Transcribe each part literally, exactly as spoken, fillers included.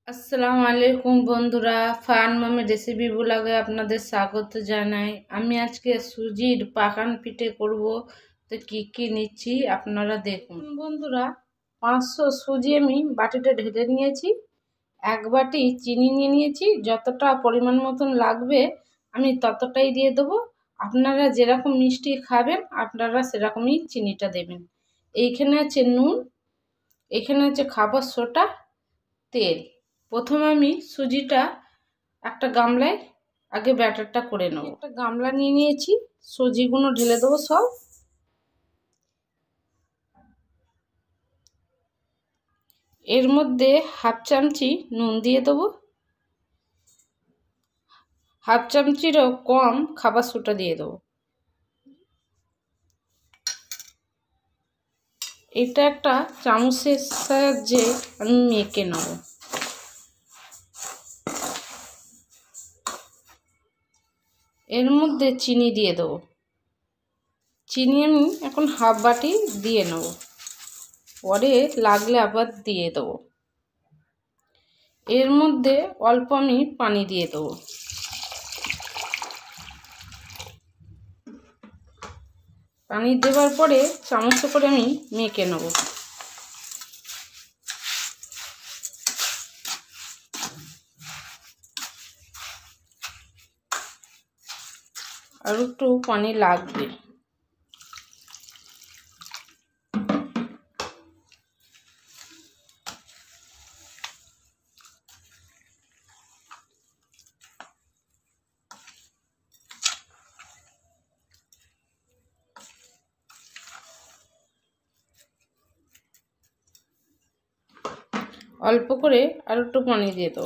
আসসালামু আলাইকুম বন্ধুরা, ফান মামি রেসিপি ব্লগে আপনাদের স্বাগত জানাই। আমি আজকে সুজির পাকান পিঠে করব। তো কি কি নিচ্ছি আপনারা দেখুন বন্ধুরা। পাঁচশো সুজি আমি বাটিতে ঢেলে নিয়েছি। এক বাটি চিনি নিয়ে নিয়েছি। যতটা পরিমাণ মতন লাগবে আমি ততটাই দিয়ে দেবো। আপনারা যেরকম মিষ্টি খাবেন আপনারা সেরকমই চিনিটা দেবেন। এইখানে আছে নুন, এখানে আছে খাবার সোডা, তেল। প্রথমে আমি সুজিটা একটা গামলায় আগে ব্যাটারটা করে নেব। একটা গামলা নিয়ে নিয়েছি, সুজিগুলো ঢেলে দেবো সব। এর মধ্যে হাফ চামচি নুন দিয়ে দেবো, হাফ চামচিরও কম খাবার সোডা দিয়ে দেবো। এটা একটা চামচের সাহায্যে আমি মেখে নেব। এর মধ্যে চিনি দিয়ে দেবো। চিনি আমি এখন হাফ বাটি দিয়ে নেব, পরে লাগলে আবার দিয়ে দেবো। এর মধ্যে অল্প আমি পানি দিয়ে দেবো। পানি দেওয়ার পরে চামচ করে আমি মেখে নেব। আর একটু পানি লাগবে। অল্প করে আর একটু পানি দিয়ে দেবো।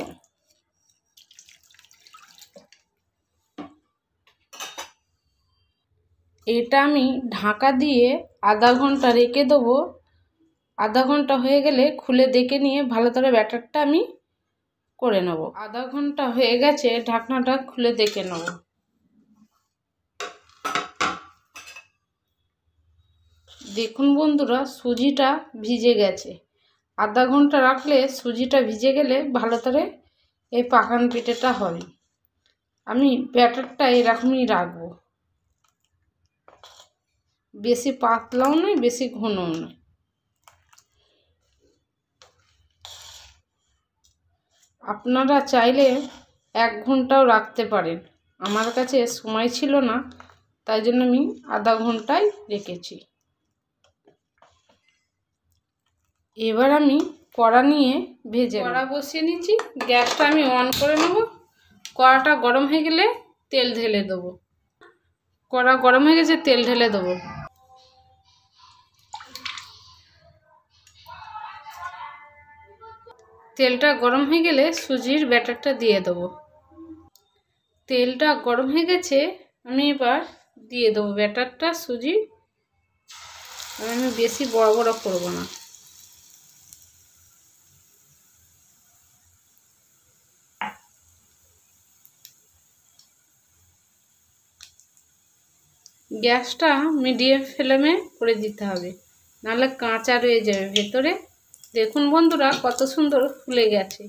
এটা আমি ঢাকা দিয়ে আধা ঘন্টা রেখে দেবো। আধা ঘন্টা হয়ে গেলে খুলে দেখে নিয়ে ভালো করে ব্যাটারটা আমি করে নেব। আধা ঘন্টা হয়ে গেছে, ঢাকনাটা খুলে দেখে নেব। দেখুন বন্ধুরা, সুজিটা ভিজে গেছে। আধা ঘন্টা রাখলে সুজিটা ভিজে গেলে ভালো করে এই পাকান পিঠেটা হবে। আমি ব্যাটারটা এরকমই রাখবো, বেশি পাতলাও নয় বেশি ঘনও নয়। আপনারা চাইলে এক ঘন্টাও রাখতে পারেন। আমার কাছে সময় ছিল না, তাই জন্য আমি আধা ঘন্টায় রেখেছি। এবার আমি কড়া নিয়ে ভেজে কড়া বসিয়ে নিচ্ছি। গ্যাসটা আমি অন করে নেব। কড়াটা গরম হয়ে গেলে তেল ঢেলে দেবো। কড়া গরম হয়ে গেছে, তেল ঢেলে দেবো। তেলটা গরম হয়ে গেলে সুজির ব্যাটারটা দিয়ে দেবো। তেলটা গরম হয়ে গেছে, আমি এবার দিয়ে দেবো ব্যাটারটা সুজি। আমি বেশি বড় বড় করব না। গ্যাসটা মিডিয়াম ফ্লেমে করে দিতে হবে, নাহলে কাঁচা রয়ে যাবে ভেতরে। দেখুন বন্ধুরা, কত সুন্দর ফুলে গেছে।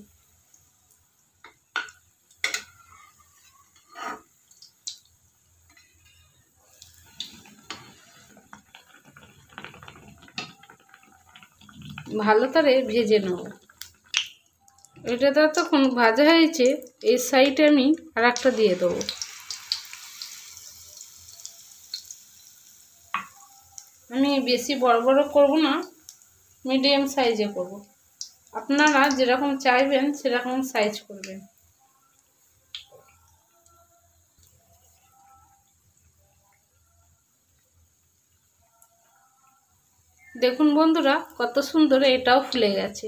ভালো করে ভেজে নেব। এটা তো তখন ভাজা হয়েছে, এই সাইডে আমি আর একটা দিয়ে দেবো। আমি বেশি বড় বড় করব না, মিডিয়াম সাইজে করব। আপনারা যেরকম চাইবেন সেরকম সাইজ করবেন। দেখুন বন্ধুরা, কত সুন্দর এটাও ফুলে গেছে।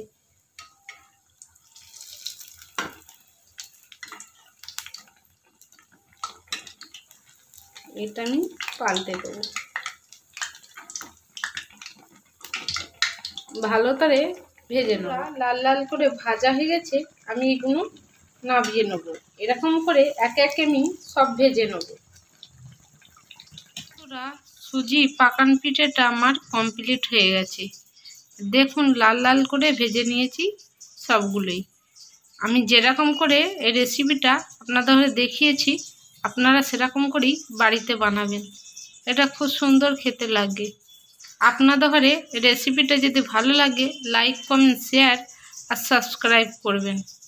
এটা আমি পাল্টে দেবো। ভালো করে ভেজে নেব। লাল লাল করে ভাজা হয়ে গেছে, আমি এগুলো নামিয়ে নেব। এরকম করে একে একে আমি সব ভেজে নেব। পুরা সুজি পাকান পিঠেটা আমার কমপ্লিট হয়ে গেছে। দেখুন লাল লাল করে ভেজে নিয়েছি সবগুলোই। আমি যেরকম করে এই রেসিপিটা আপনাদের ঘরে দেখিয়েছি আপনারা সেরকম করেই বাড়িতে বানাবেন। এটা খুব সুন্দর খেতে লাগে। আপনাদের ঘরে রেসিপিটা যদি ভালো লাগে লাইক কমেন্ট শেয়ার আর সাবস্ক্রাইব করবেন।